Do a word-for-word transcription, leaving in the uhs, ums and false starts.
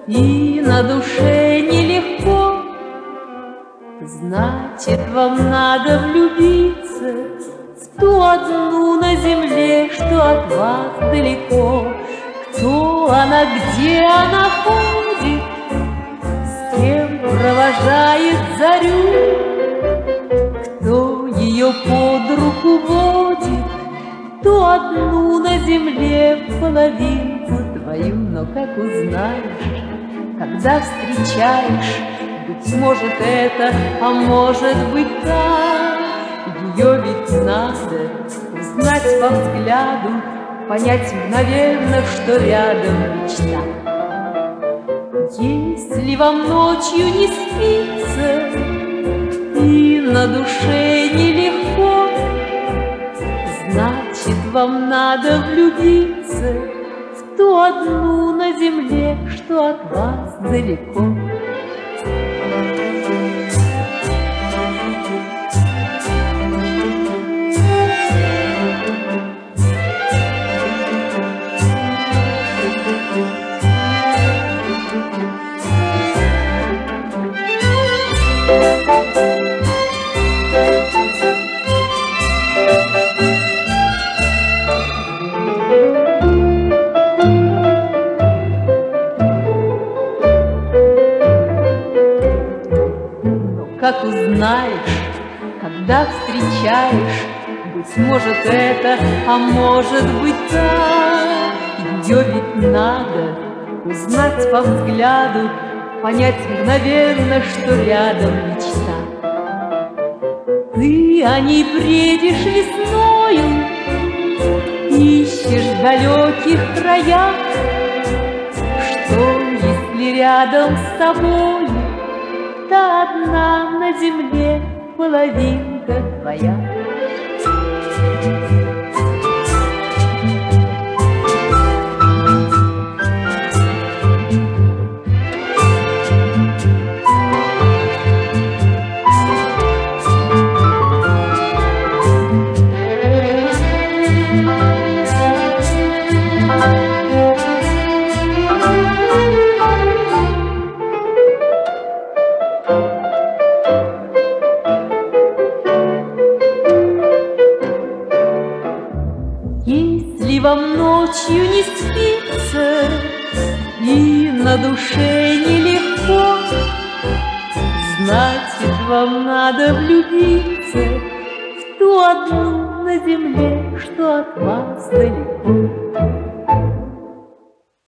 и на душе нелегко, значит, вам надо влюбиться в ту одну на земле, что от вас далеко. Кто она, где она ходит, с кем провожает зарю, кто ее под руку водит, ту одну на земле половинку твою. Но как узнаешь, когда встречаешь, быть может это, а может быть так, ее ведь надо узнать по взгляду, понять мгновенно, что рядом мечта. Если вам ночью не спится и на душе нелегко, значит, вам надо влюбиться в ту одну на земле, что от вас далеко. Как узнаешь, когда встречаешь, быть может это, а может быть так, ее ведь надо узнать по взгляду, понять мгновенно, что рядом мечта. Ты о ней бредишь весною, ищешь в далеких краях, что если рядом с тобой та одна на земле половинка твоя. Если вам ночью не спится и на душе нелегко, значит, вам надо влюбиться в ту одну на земле, что от вас далеко.